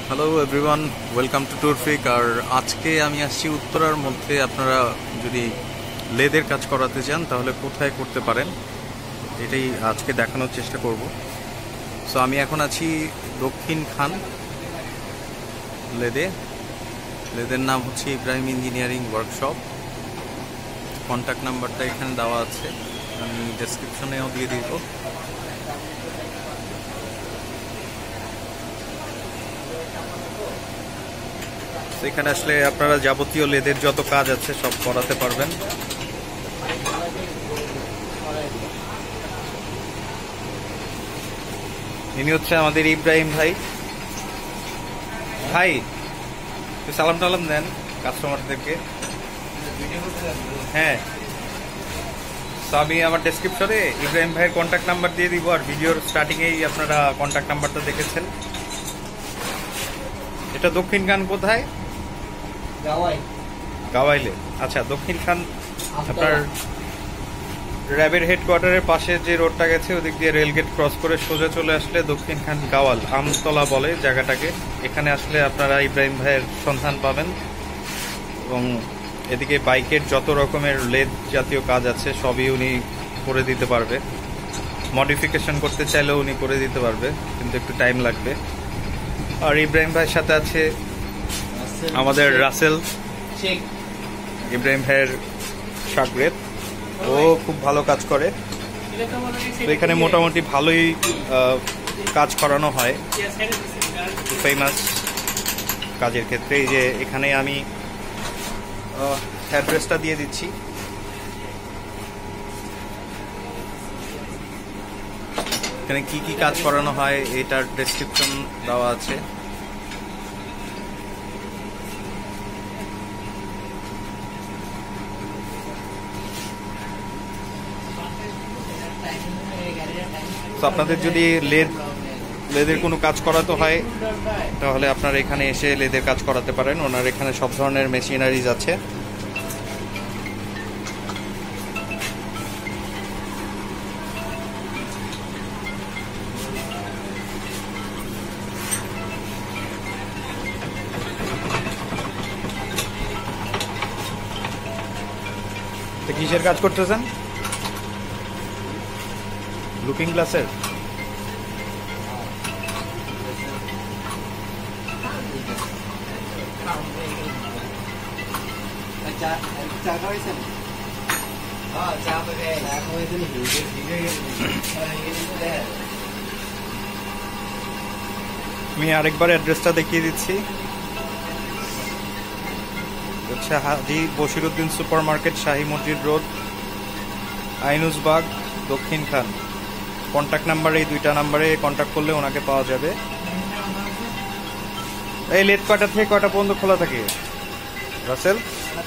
Hello everyone, welcome to টুরফিক। আর আজকে আমি আসছি উত্তরার মধ্যে। আপনারা যদি লেদের কাজ করাতে চান তাহলে কোথায় করতে পারেন এটাই আজকে দেখানোর চেষ্টা করব। সো আমি এখন আছি দক্ষিণ খান লেদের নাম হচ্ছে ইব্রাহিম ইঞ্জিনিয়ারিং ওয়ার্কশপ। কন্ট্যাক্ট নাম্বারটা এখানে দেওয়া আছে, আমি ডেসক্রিপশনেও দিয়ে দিব। এখানে আসলে আপনারা যাবতীয় লেদের যত কাজ আছে সব করাতে পারবেন। ইনি হচ্ছে আমাদের ইব্রাহিম ভাই। ভাই সালাম টালাম দেন কাস্টমারদেরকে। হ্যাঁ, আমি আমার ডেসক্রিপশনে ইব্রাহিম ভাইয়ের কন্ট্যাক্ট নাম্বার দিয়ে দিব, আর ভিডিওর স্টার্টিংয়েই আপনারা কন্ট্যাক্ট নাম্বারটা দেখেছেন। এটা দক্ষিণ খান কোথায়? গাওয়াইলে। আচ্ছা, দক্ষিণ খান আপনার র্যাবের হেডকোয়ার্টারের পাশে যে রোডটা গেছে ওদিক দিয়ে রেলগেট ক্রস করে সোজা চলে আসলে দক্ষিণ খান গাওয়াল, আমতলা বলে জায়গাটাকে। এখানে আসলে আপনারা ইব্রাহিম ভাইয়ের সন্ধান পাবেন, এবং এদিকে বাইকের যত রকমের লেদ জাতীয় কাজ আছে সবই উনি করে দিতে পারবে। মডিফিকেশন করতে চাইলেও উনি করে দিতে পারবে, কিন্তু একটু টাইম লাগবে। আর ইব্রাহিম ভাইয়ের সাথে আছে আমাদের রাসেল, ইব্রাহিম ভাইয়ের শাগরেদ। ও খুব ভালো কাজ করে। তো এখানে মোটামুটি ভালোই কাজ করানো হয়, ফেমাস কাজের ক্ষেত্রে। এই যে এখানে আমি অ্যাড্রেসটা দিয়ে দিচ্ছি। এখানে কি কি কাজ করানো হয় এটার ডেসক্রিপশন দেওয়া আছে। আপনাদের যদি লেদের কোনো কাজ করাতে হয় তাহলে আপনারা এখানে এসে লেদের কাজ করাতে পারেন। ওনার এখানে সব ধরনের মেশিনারিজ আছে। কিসের কাজ করতেছেন? লুকিং গ্লাসের। আমি আরেকবার অ্যাড্রেসটা দেখিয়ে দিচ্ছি। হচ্ছে হাজি বশিরউদ্দিন সুপার মার্কেট, শাহী মসজিদ রোড, আইনুসবাগ, দক্ষিণ খান। কন্ট্যাক্ট নাম্বার এই দুইটা নাম্বারে কন্ট্যাক্ট করলে ওনাকে পাওয়া যাবে। এই লেদ কয়টা থেকে কয়টা পর্যন্ত খোলা থাকে রাসেল?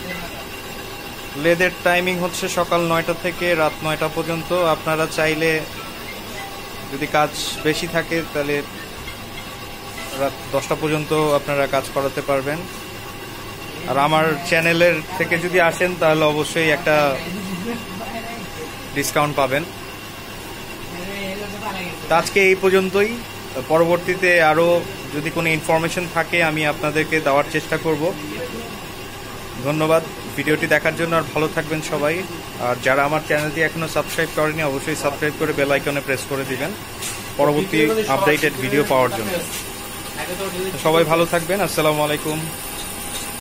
লেদের টাইমিং হচ্ছে সকাল 9টা থেকে রাত 9টা পর্যন্ত। আপনারা চাইলে যদি কাজ বেশি থাকে তাহলে রাত 10টা পর্যন্ত আপনারা কাজ করাতে পারবেন। আর আমার চ্যানেলের থেকে যদি আসেন তাহলে অবশ্যই একটা ডিসকাউন্ট পাবেন। আজকে এই পর্যন্তই। পরবর্তীতে আরও যদি কোনো ইনফরমেশন থাকে আমি আপনাদেরকে দেওয়ার চেষ্টা করব। ধন্যবাদ ভিডিওটি দেখার জন্য, আর ভালো থাকবেন সবাই। আর যারা আমার চ্যানেলটি এখনও সাবস্ক্রাইব করেনি অবশ্যই সাবস্ক্রাইব করে বেল আইকনে প্রেস করে দিবেন পরবর্তী আপডেটেড ভিডিও পাওয়ার জন্য। সবাই ভালো থাকবেন। আসসালামু আলাইকুম।